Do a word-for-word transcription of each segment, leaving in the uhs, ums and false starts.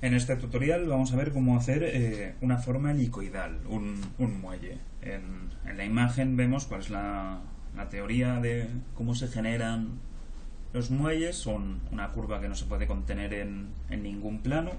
En este tutorial vamos a ver cómo hacer eh, una forma helicoidal, un, un muelle. En, en la imagen vemos cuál es la, la teoría de cómo se generan los muelles. Son una curva que no se puede contener en, en ningún plano.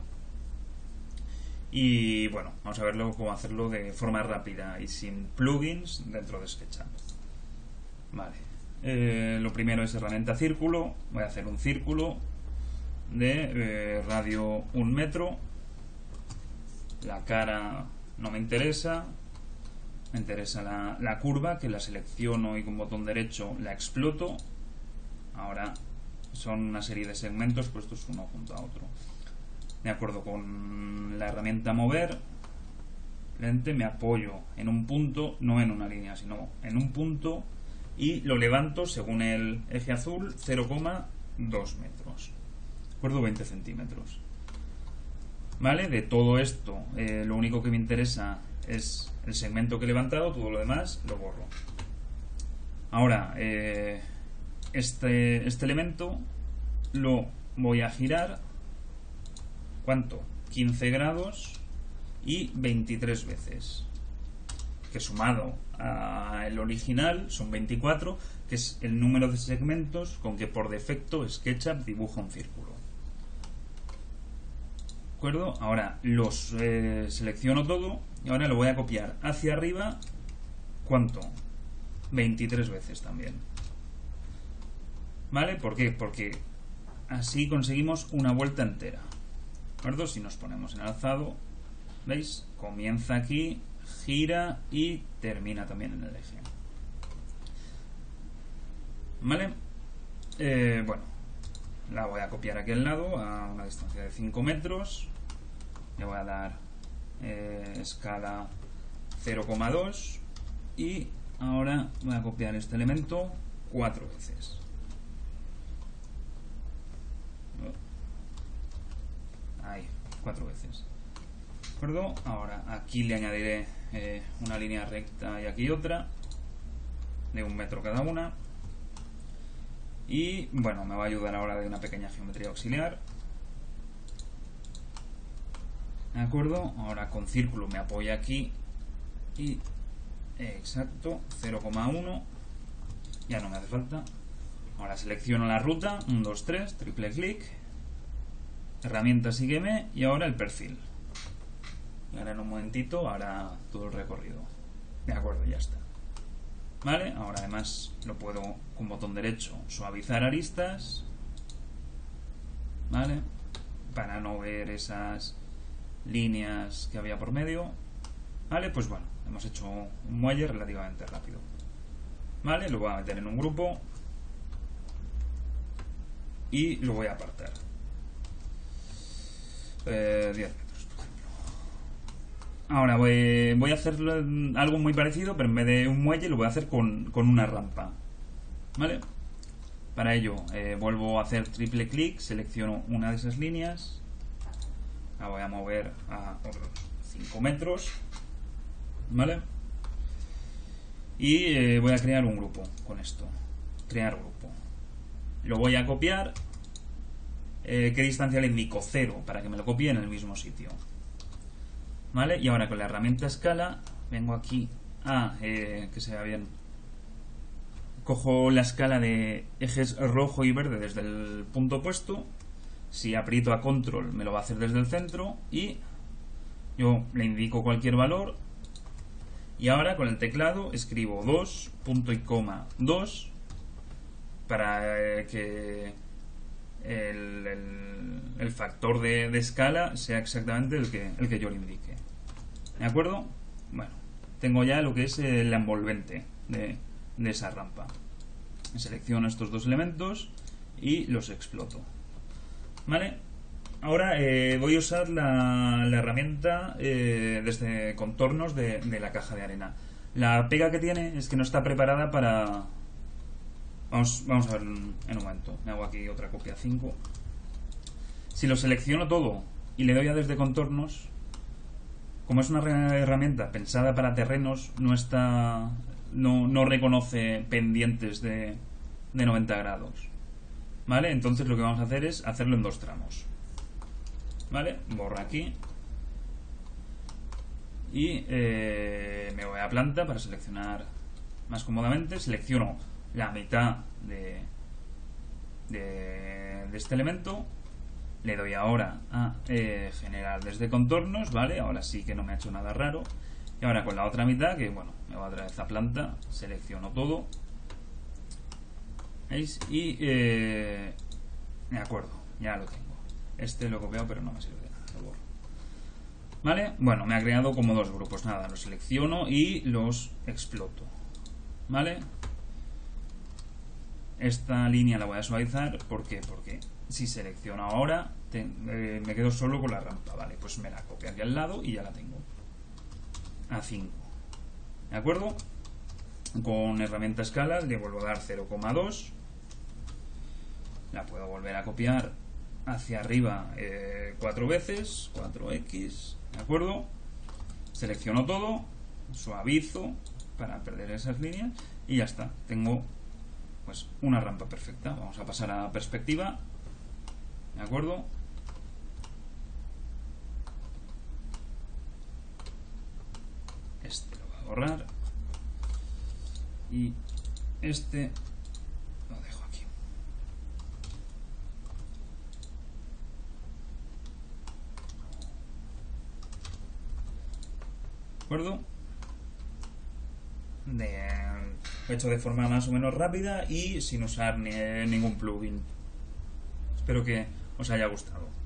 Y bueno, vamos a verlo cómo hacerlo de forma rápida y sin plugins dentro de SketchUp. Vale. Eh, lo primero es herramienta círculo. Voy a hacer un círculo de eh, radio un metro. La cara no me interesa, me interesa la, la curva, que la selecciono y con botón derecho la exploto. Ahora son una serie de segmentos puestos uno junto a otro. De acuerdo con la herramienta mover lente, me apoyo en un punto, no en una línea, sino en un punto, y lo levanto según el eje azul cero coma dos metros. De acuerdo, veinte centímetros. Vale, de todo esto eh, lo único que me interesa es el segmento que he levantado, todo lo demás lo borro. Ahora eh, este, este elemento lo voy a girar, ¿cuánto? quince grados y veintitrés veces, que sumado al original son veinticuatro, que es el número de segmentos con que por defecto SketchUp dibuja un círculo. ¿De acuerdo? Ahora los eh, selecciono todo y ahora lo voy a copiar hacia arriba. ¿Cuánto? veintitrés veces también. ¿Vale? ¿Por qué? Porque así conseguimos una vuelta entera. ¿De acuerdo? Si nos ponemos en alzado, ¿veis? Comienza aquí, gira y termina también en el eje. ¿Vale? Eh, bueno, la voy a copiar aquí al lado a una distancia de cinco metros. Le voy a dar eh, escala cero coma dos y ahora voy a copiar este elemento cuatro veces. Ahí, cuatro veces. ¿De acuerdo? Ahora aquí le añadiré eh, una línea recta y aquí otra de un metro cada una. Y bueno, me va a ayudar ahora de una pequeña geometría auxiliar. ¿De acuerdo? Ahora con círculo me apoyo aquí y exacto, cero coma uno. Ya no me hace falta. Ahora selecciono la ruta, uno, dos, tres, triple clic, herramienta sígueme y ahora el perfil. Y ahora en un momentito hará todo el recorrido. De acuerdo, ya está. Vale, ahora además lo puedo con botón derecho suavizar aristas, ¿vale? Para no ver esas líneas que había por medio. Vale, pues bueno, hemos hecho un muelle relativamente rápido. Vale, lo voy a meter en un grupo y lo voy a apartar. Eh, diez metros, por ejemplo. Ahora voy, voy a hacer algo muy parecido, pero en vez de un muelle lo voy a hacer con, con una rampa. ¿Vale? Para ello eh, vuelvo a hacer triple clic, selecciono una de esas líneas, la voy a mover a otros cinco metros, ¿vale? Y eh, voy a crear un grupo con esto, crear grupo. Lo voy a copiar. Eh, ¿Qué distancia le indico? Cero, para que me lo copie en el mismo sitio. ¿Vale? Y ahora con la herramienta escala vengo aquí a eh, que se vea bien. Cojo la escala de ejes rojo y verde desde el punto opuesto. Si aprieto a control me lo va a hacer desde el centro y yo le indico cualquier valor. Y ahora con el teclado escribo dos, punto y coma, dos para eh, que el, el, el factor de, de escala sea exactamente el que, el que yo le indique. ¿De acuerdo? Bueno, tengo ya lo que es el envolvente de, de esa rampa. Selecciono estos dos elementos y los exploto. ¿Vale? Ahora eh, voy a usar la, la herramienta eh, desde contornos de, de la caja de arena. La pega que tiene es que no está preparada para... Vamos, vamos a ver en, en un momento. Me hago aquí otra copia cinco. Si lo selecciono todo y le doy a desde contornos, como es una herramienta pensada para terrenos, no está, no, no reconoce pendientes de, de noventa grados. ¿Vale? Entonces lo que vamos a hacer es hacerlo en dos tramos. ¿vale? Borro aquí y eh, me voy a planta para seleccionar más cómodamente. Selecciono la mitad de, de, de este elemento. Le doy ahora a eh, generar desde contornos, ¿vale? Ahora sí que no me ha hecho nada raro. Y ahora con la otra mitad, que bueno, me voy otra vez a planta, selecciono todo. ¿Veis? Y eh, de acuerdo, ya lo tengo. Este lo he copiado pero no me sirve de nada, lo borro. ¿Vale? Bueno, me ha creado como dos grupos. Nada, los selecciono y los exploto. ¿Vale? Esta línea la voy a suavizar. ¿Por qué? Porque si selecciono ahora te, eh, me quedo solo con la rampa. Vale, pues me la copio aquí al lado y ya la tengo a cinco. ¿De acuerdo? Con herramienta escala le vuelvo a dar cero coma dos. La puedo volver a copiar hacia arriba eh, cuatro veces, cuatro equis, ¿de acuerdo? Selecciono todo, suavizo para perder esas líneas y ya está. Tengo pues una rampa perfecta. Vamos a pasar a perspectiva, ¿de acuerdo? Este lo voy a borrar y este lo dejo aquí. ¿De acuerdo? De, hecho de forma más o menos rápida y sin usar ni, ningún plugin. Espero que os haya gustado.